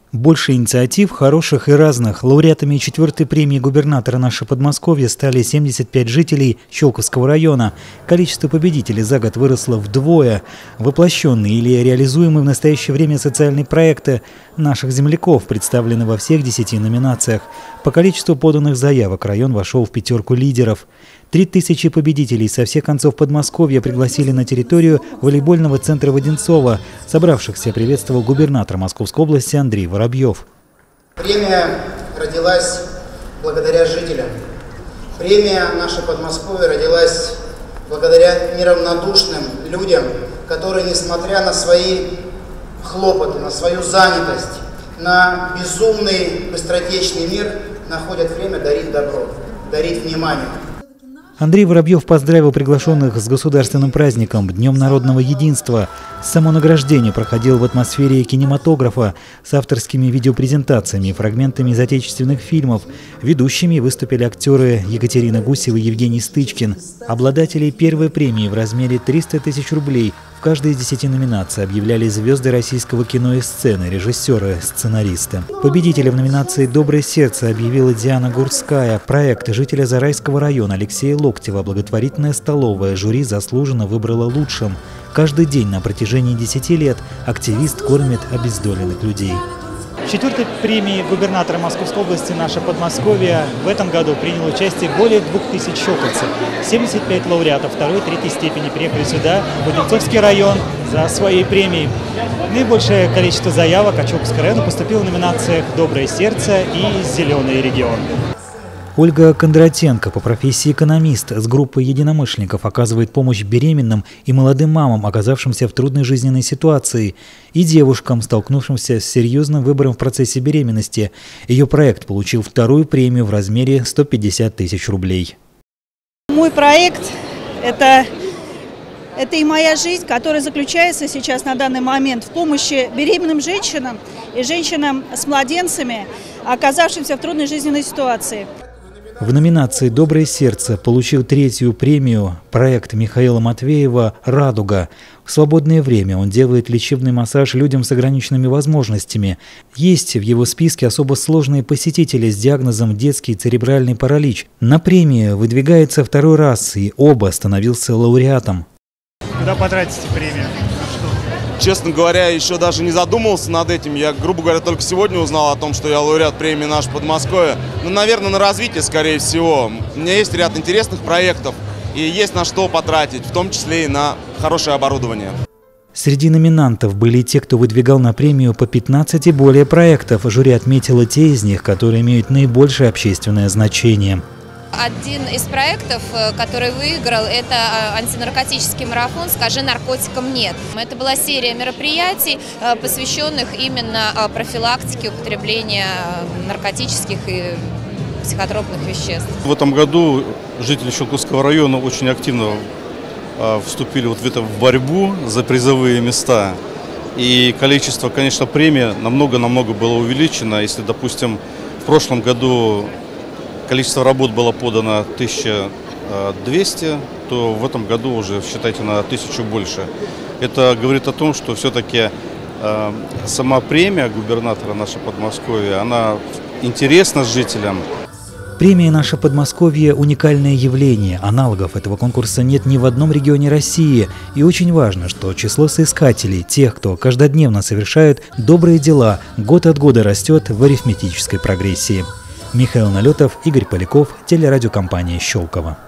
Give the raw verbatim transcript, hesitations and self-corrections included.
Больше инициатив, хороших и разных. Лауреатами четвертой премии губернатора нашего Подмосковья стали семьдесят пять жителей Щелковского района. Количество победителей за год выросло вдвое. Воплощенные или реализуемые в настоящее время социальные проекты наших земляков представлены во всех десяти номинациях. По количеству поданных заявок район вошел в пятерку лидеров. Три тысячи победителей со всех концов Подмосковья пригласили на территорию волейбольного центра Воденцова. Собравшихся приветствовал губернатор Московской области Андрей Воробьев. Премия родилась благодаря жителям. Премия «Наше Подмосковье» родилась благодаря неравнодушным людям, которые, несмотря на свои хлопоты, на свою занятость, на безумный, быстротечный мир, находят время дарить добро, дарить внимание. Андрей Воробьев поздравил приглашенных с государственным праздником, Днем народного единства. Само награждение проходило в атмосфере кинематографа с авторскими видеопрезентациями и фрагментами из отечественных фильмов. Ведущими выступили актеры Екатерина Гусева и Евгений Стычкин. Обладателей первой премии в размере триста тысяч рублей в каждой из десяти номинаций объявляли звезды российского кино и сцены, режиссеры, сценаристы. Победителя в номинации «Доброе сердце» объявила Диана Гурская. Проект жителя Зарайского района Алексея Локтева «Благотворительная столовая» жюри заслуженно выбрало лучшим. Каждый день на протяжении десяти лет активист кормит обездоленных людей. В четвертой премии губернатора Московской области «Наше Подмосковье» в этом году приняло участие более двух тысяч щелковцев. семьдесят пять лауреатов второй и третьей степени приехали сюда, в Воденцовский район, за своей премией. Наибольшее количество заявок от Щелковского района поступило в номинациях «Доброе сердце» и «Зеленый регион». Ольга Кондратенко, по профессии экономист, с группой единомышленников оказывает помощь беременным и молодым мамам, оказавшимся в трудной жизненной ситуации, и девушкам, столкнувшимся с серьезным выбором в процессе беременности. Ее проект получил вторую премию в размере сто пятьдесят тысяч рублей. Мой проект – это, это и моя жизнь, которая заключается сейчас на данный момент в помощи беременным женщинам и женщинам с младенцами, оказавшимся в трудной жизненной ситуации. В номинации «Доброе сердце» получил третью премию проект Михаила Матвеева «Радуга». В свободное время он делает лечебный массаж людям с ограниченными возможностями. Есть в его списке особо сложные посетители с диагнозом детский церебральный паралич. На премию выдвигается второй раз, и оба становился лауреатом. Куда потратите премию? Честно говоря, еще даже не задумывался над этим. Я, грубо говоря, только сегодня узнал о том, что я лауреат премии «Наше Подмосковье». Ну, наверное, на развитие, скорее всего. У меня есть ряд интересных проектов, и есть на что потратить, в том числе и на хорошее оборудование. Среди номинантов были те, кто выдвигал на премию по пятнадцать и более проектов. Жюри отметило те из них, которые имеют наибольшее общественное значение. Один из проектов, который выиграл, это антинаркотический марафон «Скажи наркотикам нет». Это была серия мероприятий, посвященных именно профилактике употребления наркотических и психотропных веществ. В этом году жители Щелковского района очень активно вступили вот в, это, в борьбу за призовые места. И количество, конечно, премий намного-намного было увеличено. Если, допустим, в прошлом году количество работ было подано тысяча двести, то в этом году уже, считайте, на тысячу больше. Это говорит о том, что все-таки э, сама премия губернатора «Наше Подмосковье», она интересна жителям. Премия «Наше Подмосковье» – уникальное явление. Аналогов этого конкурса нет ни в одном регионе России. И очень важно, что число соискателей, тех, кто каждодневно совершает добрые дела, год от года растет в арифметической прогрессии. Михаил Налетов, Игорь Поляков, телерадиокомпания «Щелково».